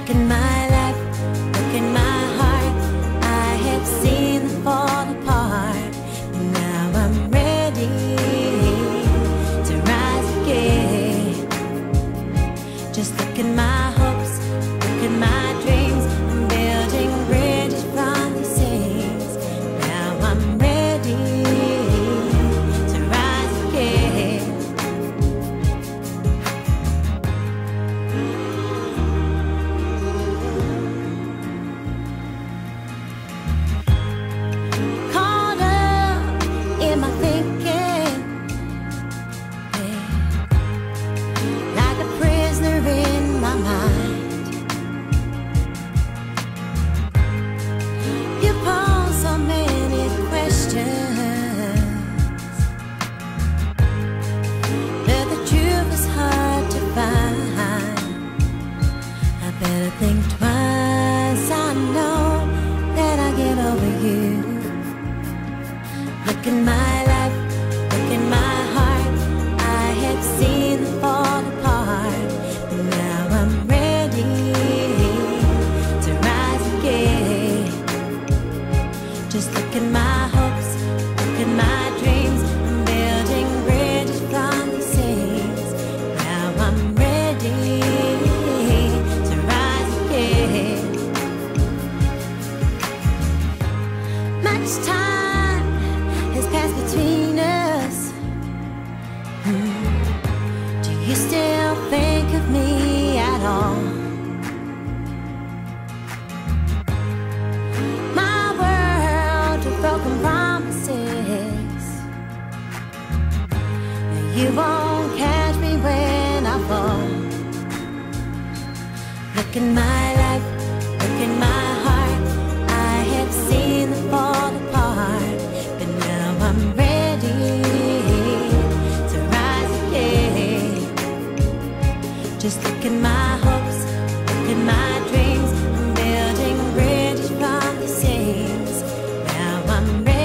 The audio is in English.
Look in my life, look in my heart. I have seen them fall apart, but now I'm ready to rise again. Just look in my hopes, look in my dreams. I'm building bridges from these things. Now I'm ready to rise again. Caught up in my thinking, like a prisoner in my mind. You pose so many questions, but the truth is hard to find. I better think twice. I know that I'll get over you. Look in my life, look in my heart. I have seen them fall apart, but now I'm ready to rise again. Just look in my hopes, look in my dreams. I'm building bridges from these things. Now I'm ready to rise again. Much time has passed between us. Do you still think of me at all? My world of broken promises. You won't catch me when I fall. Look in my life, look in my heart. I have seen them fall apart, but now I'm ready to rise again. Just look in my hopes, look in my dreams. I'm building bridges from these things. Now I'm ready